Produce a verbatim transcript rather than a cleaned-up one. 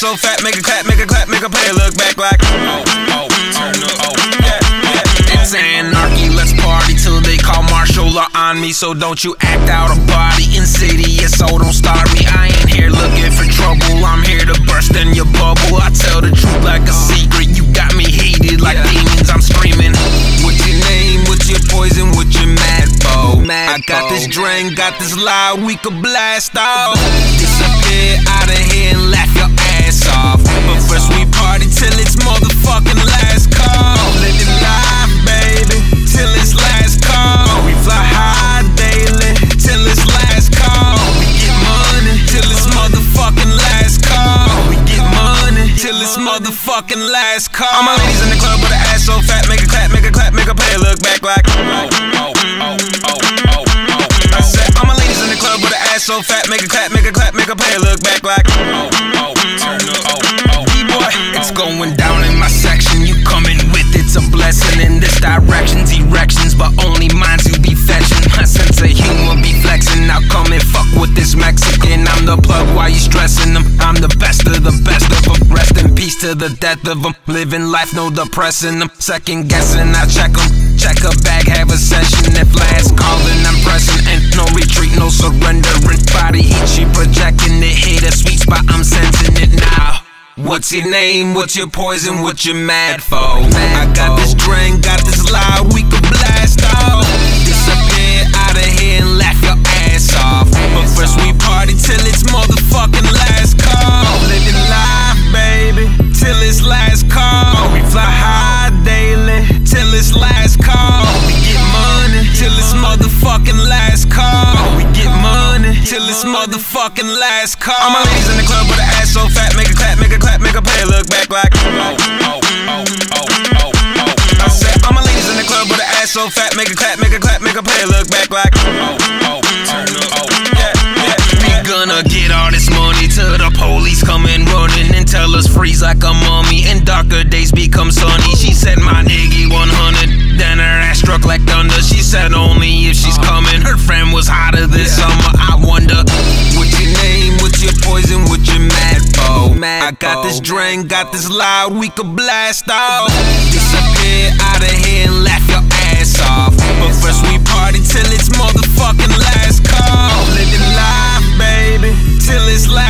so fat, make a clap, make a clap, make a play, look back like oh, oh, turn up, oh, yeah, yeah. It's anarchy, let's party till they call martial law on me. So don't you act out a body, insidious, so don't start me. I ain't here looking for trouble, I'm here to burst in your bubble. I tell the truth like a secret, you got me heated like demons, I'm screaming. What's your name, what's your poison, what's your mad foe? I got this drink, got this loud, we could blast off. Disappear out of here and laugh your ass off. But first we party till it's motherfucking last call. Live it live, baby, till it's last call. We fly high daily till it's last call. We get money till it's motherfucking last call. We get money till it's motherfucking last call. All my ladies in the club with an ass so fat, make a clap, make a clap, make a play, look back like oh, oh, oh, oh, oh, oh. I said all my ladies in the club with an ass so fat, make a clap, make a clap, make a play, look back like oh, oh, turn up, oh, oh. B-boy, it's going down in my section, you coming with it's a blessing in this directions, erections, but only mine to be fetching. My sense of humor be flexing, now come and fuck with this Mexican. I'm the plug while you stressing them, I'm the best of the best of them. Rest in peace to the death of them, living life, no depressing them. Second guessing, I check them, check a bag, have a session. If last calling, I'm pressing, and no retreat, no surrendering. Body heat, she projecting it, hit a sweet spot, I'm sensing it now. What's your name, what's your poison, what's your mad foe? I got this drink, got this loud, we could blast off. Disappear out of here and laugh your ass off. But first we party till it's motherfucking last call. Live it live, baby, till it's last call. We fly high daily till it's last call. We get money till it's motherfucking last call. We get money till it's motherfucking last call. All my ladies in the club with an ass so fat, make a clap, make a clap, make a play, look back like oh, oh, oh, oh, oh, oh. I said all my ladies in the club with an ass so fat, make a clap, make a clap, make a play, look back like oh, oh, turn up, oh, yeah, yeah. We gonna get all this money till the police come in running and tell us freeze like a mummy and darker days become sunny. She said my nigga one hundred, then her ass struck like thunder. She said only if she's coming, her friend was hotter this summer. I wonder what's your name, what's your poison, what's your mad foe? I got this drink, got this loud, we could blast off. Disappear out of here and laugh your ass off. But first we party till it's motherfucking last call. Live it live, baby, till it's last